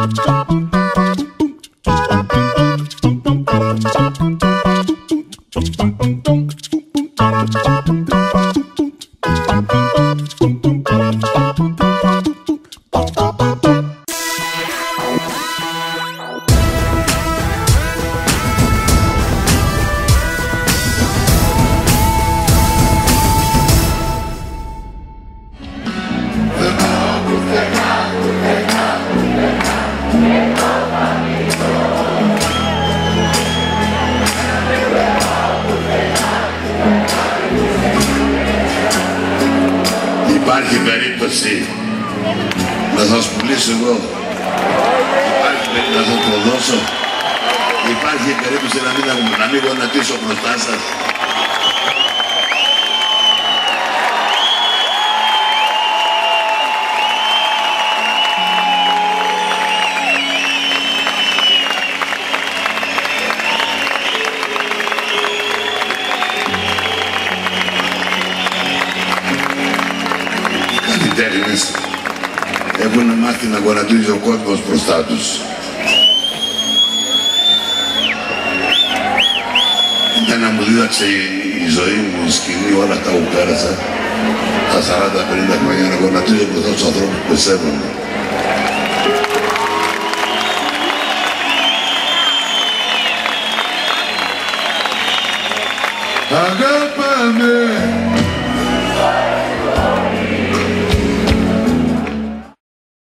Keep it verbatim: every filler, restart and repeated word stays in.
Υπάρχει περίπτωση να σας πουλήσω εγώ. Υπάρχει περίπτωση να σας το δώσω. Υπάρχει περίπτωση να μην, να μην γονατίσω μπροστά σας. Τέχνες έχουν μάθει να γονατίζει ο κόσμος μπροστά τους. Ήταν να μου δίδαξε η, η ζωή μου, η σκηνή, όλα αυτά που πέρασα τα σαράντα πενήντα χρόνια να γονατίζω μπροστά τους ανθρώπους που πεσαίνονται. Αγάπαμε